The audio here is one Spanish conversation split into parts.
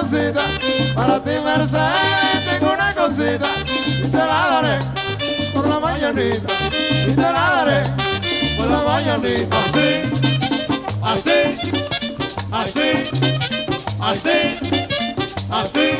cosita, para ti Mercedes tengo una cosita, y te la daré por la mañanita, y te la daré por la mañanita. Así, así, así, así, así.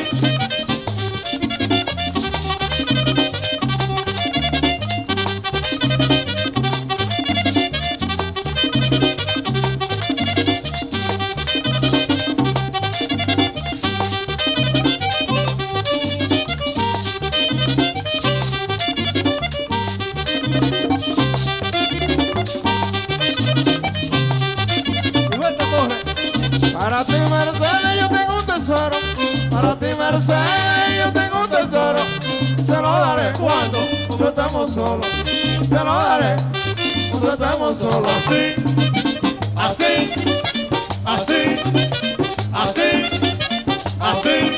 Para ti Mercedes yo tengo un tesoro, para ti Mercedes yo tengo un tesoro, te lo daré cuando estemos solos, te lo daré cuando estemos solos. Así, así, así, así, así,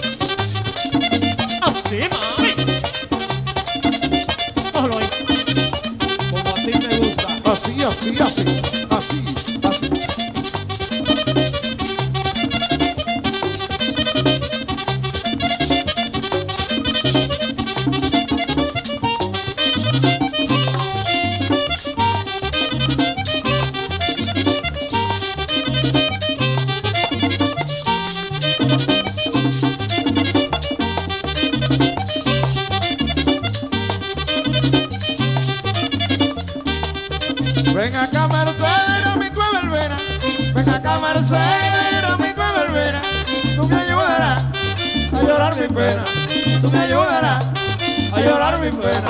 así, mami. Cógelo ahí. Como a ti te gusta. Así, así, así, así, así. Ven acá Mercedes, mi verbena. Ven acá Mercedes, mi verbena. Tú me ayudarás a llorar mi pena. Tú me ayudarás a llorar mi pena.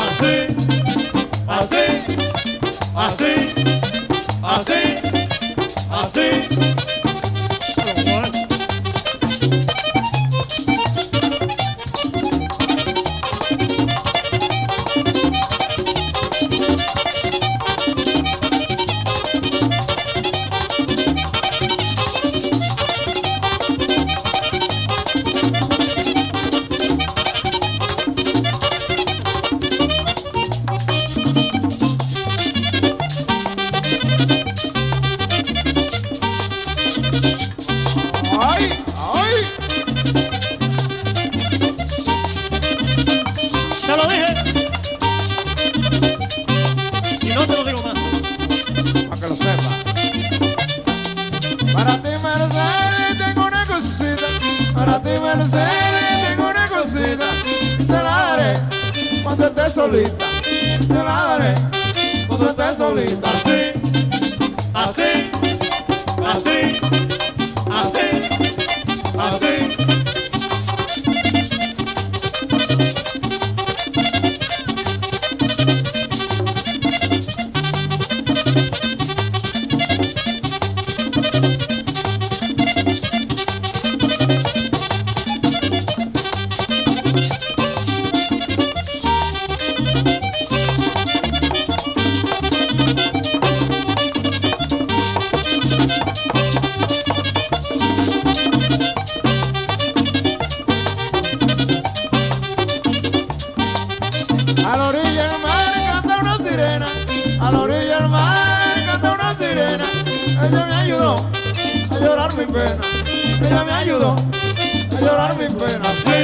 Así, así, así, así, así. ¡Ay! ¡Ay! Te lo dije. Y no te lo digo más. Para que lo sepa. Para ti Mercedes tengo una cosita, para ti Mercedes tengo una cosita, te la daré cuando estés solita, te la daré cuando estés solita. Así, así, así, así, así. A la orilla del mar canta una sirena, a la orilla del mar canta una sirena. Ella me ayudó a llorar mi pena, ella me ayudó a llorar mi pena.